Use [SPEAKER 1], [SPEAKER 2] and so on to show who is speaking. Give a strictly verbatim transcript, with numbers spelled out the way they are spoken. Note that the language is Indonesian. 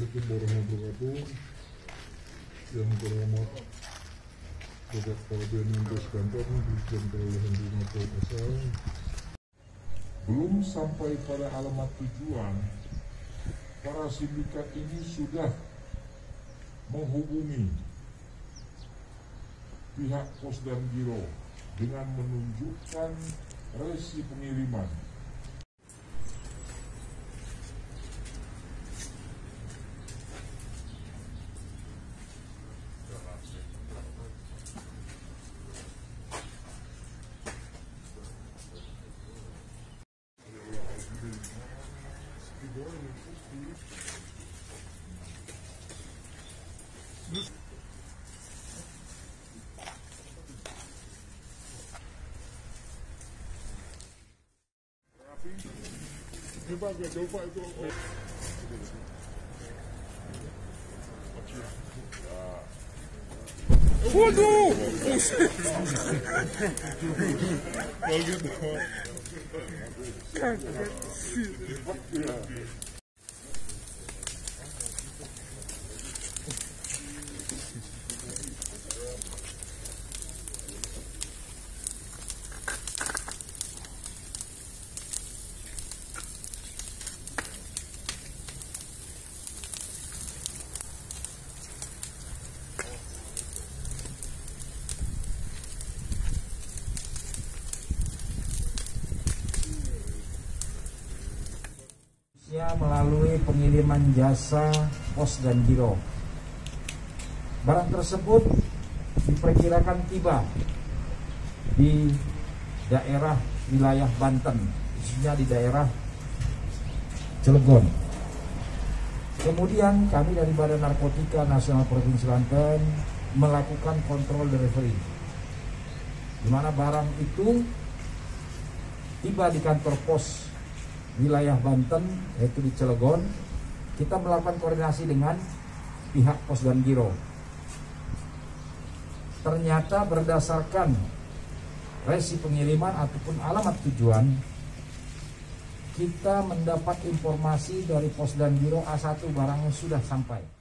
[SPEAKER 1] Assalamualaikum warahmatullahi wabarakatuh. Yang terhormat Bapak Kepala B N M Kantor Dirjen Kelolahan Rumah Pohon Asal. Belum sampai pada alamat tujuan, para sindikat ini sudah menghubungi pihak Pos dan Giro dengan menunjukkan resi pengiriman. Coba gak coba itu. Waduh!
[SPEAKER 2] Melalui pengiriman jasa Pos dan Giro, barang tersebut diperkirakan tiba di daerah wilayah Banten, khususnya di daerah Cilegon. Kemudian kami dari Badan Narkotika Nasional Provinsi Banten melakukan kontrol delivery, di mana barang itu tiba di kantor pos wilayah Banten, yaitu di Cilegon. Kita melakukan koordinasi dengan pihak Pos dan Giro. Ternyata berdasarkan resi pengiriman ataupun alamat tujuan, kita mendapat informasi dari Pos dan Giro A satu barangnya sudah sampai.